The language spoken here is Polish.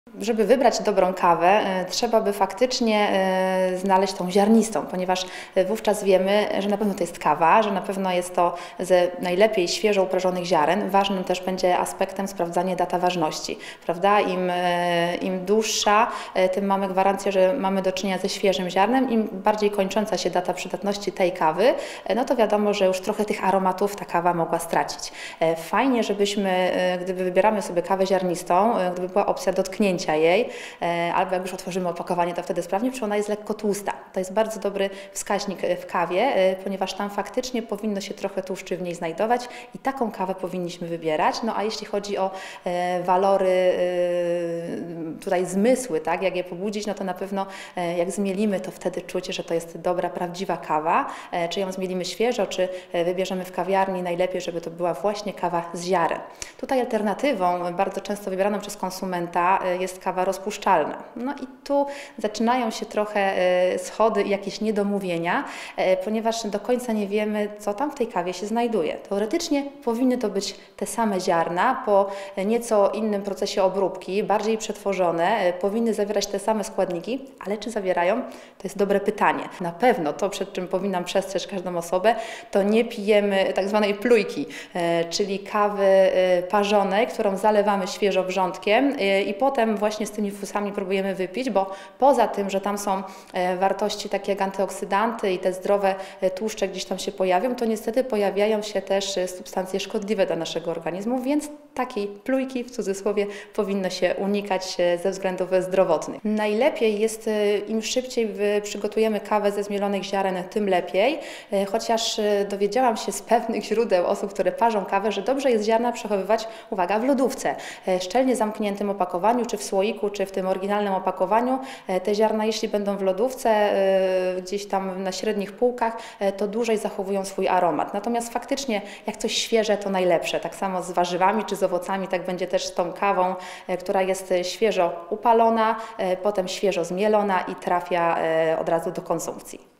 Żeby wybrać dobrą kawę, trzeba by faktycznie znaleźć tą ziarnistą, ponieważ wówczas wiemy, że na pewno to jest kawa, że na pewno jest to ze najlepiej świeżo uprażonych ziaren. Ważnym też będzie aspektem sprawdzanie data ważności, prawda? Im dłuższa, tym mamy gwarancję, że mamy do czynienia ze świeżym ziarnem. Im bardziej kończąca się data przydatności tej kawy, no to wiadomo, że już trochę tych aromatów ta kawa mogła stracić. Fajnie, żebyśmy, gdyby wybieramy sobie kawę ziarnistą, gdyby była opcja dotknięcia jej, albo jak już otworzymy opakowanie, to wtedy sprawdźmy, czy ona jest lekko tłusta. To jest bardzo dobry wskaźnik w kawie, ponieważ tam faktycznie powinno się trochę tłuszczy w niej znajdować i taką kawę powinniśmy wybierać. No a jeśli chodzi o walory, tutaj zmysły, tak, jak je pobudzić, no to na pewno jak zmielimy, to wtedy czuć, że to jest dobra, prawdziwa kawa. Czy ją zmielimy świeżo, czy wybierzemy w kawiarni, najlepiej, żeby to była właśnie kawa z ziaren. Tutaj alternatywą, bardzo często wybieraną przez konsumenta, jest kawa rozpuszczalna. No i tu zaczynają się trochę schody i jakieś niedomówienia, ponieważ do końca nie wiemy, co tam w tej kawie się znajduje. Teoretycznie powinny to być te same ziarna, po nieco innym procesie obróbki, bardziej przetworzone, powinny zawierać te same składniki, ale czy zawierają? To jest dobre pytanie. Na pewno to, przed czym powinnam przestrzec każdą osobę, to nie pijemy tak zwanej plujki, czyli kawy parzonej, którą zalewamy świeżo wrzątkiem i potem właśnie z tymi fusami próbujemy wypić, bo poza tym, że tam są wartości takie jak antyoksydanty i te zdrowe tłuszcze gdzieś tam się pojawią, to niestety pojawiają się też substancje szkodliwe dla naszego organizmu, więc takiej plujki w cudzysłowie powinno się unikać ze względów zdrowotnych. Najlepiej jest, im szybciej przygotujemy kawę ze zmielonych ziaren, tym lepiej, chociaż dowiedziałam się z pewnych źródeł osób, które parzą kawę, że dobrze jest ziarna przechowywać, uwaga, w lodówce, szczelnie zamkniętym opakowaniu, czy w słoiku, czy w tym oryginalnym opakowaniu. Te ziarna, jeśli będą w lodówce, gdzieś tam na średnich półkach, to dłużej zachowują swój aromat. Natomiast faktycznie, jak coś świeże, to najlepsze. Tak samo z warzywami, czy z owocami, tak będzie też z tą kawą, która jest świeżo upalona, potem świeżo zmielona i trafia od razu do konsumpcji.